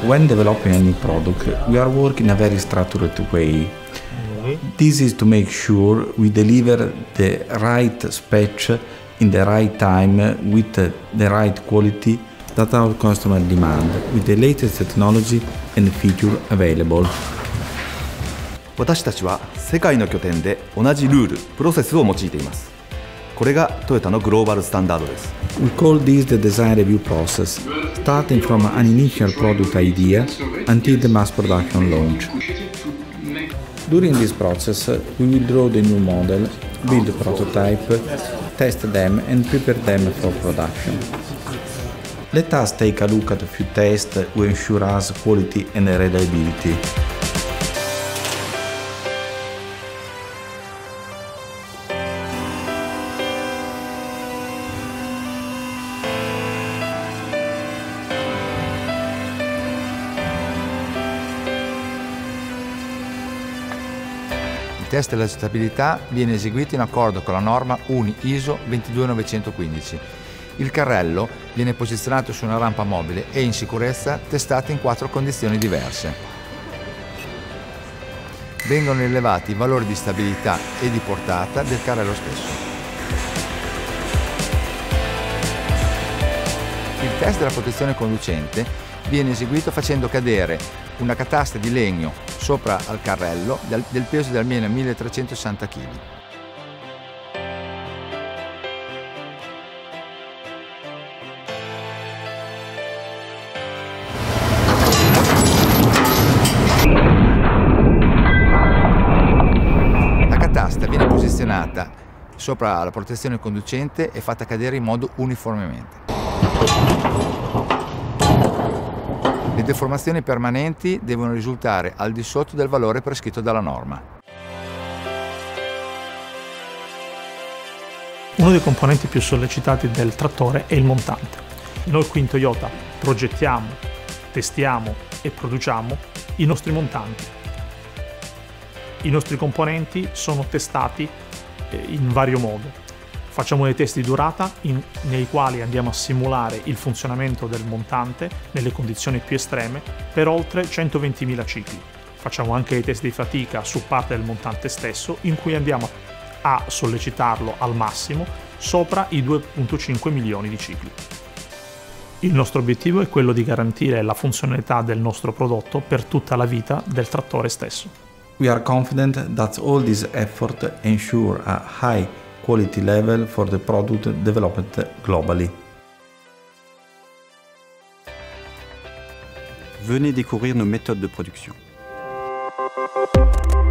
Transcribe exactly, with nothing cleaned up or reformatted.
When developing a new product, we are working in a very structured way. This is to make sure we deliver the right spec in the right time with the right quality that our customer demand, with the latest technology and feature available. 私たちは世界の拠点で同じルール、プロセスを用いています。これがトヨタのグローバルスタンダードです。 We call this the design review process, starting from an initial product idea until the mass production launch. During this process, we will draw the new model, build a prototype, test them and prepare them for production. Let us take a look at a few tests to ensure us quality and reliability. Il test della stabilità viene eseguito in accordo con la norma U N I I S O ventidue novecentoquindici. Il carrello viene posizionato su una rampa mobile e in sicurezza testato in quattro condizioni diverse. Vengono rilevati i valori di stabilità e di portata del carrello stesso. Il test della protezione conducente viene eseguito facendo cadere una catasta di legno sopra al carrello del, del peso di almeno milletrecentosessanta chilogrammi. La catasta viene posizionata sopra la protezione conducente e fatta cadere in modo uniformemente. Le deformazioni permanenti devono risultare al di sotto del valore prescritto dalla norma. Uno dei componenti più sollecitati del trattore è il montante. Noi qui in Toyota progettiamo, testiamo e produciamo i nostri montanti. I nostri componenti sono testati in vario modo. Facciamo dei test di durata in, nei quali andiamo a simulare il funzionamento del montante nelle condizioni più estreme per oltre centoventimila cicli. Facciamo anche dei test di fatica su parte del montante stesso in cui andiamo a sollecitarlo al massimo sopra i due virgola cinque milioni di cicli. Il nostro obiettivo è quello di garantire la funzionalità del nostro prodotto per tutta la vita del trattore stesso. We are confident that all this effort ensure a high quality level for the product developed globally. Venez découvrir nos méthodes de production.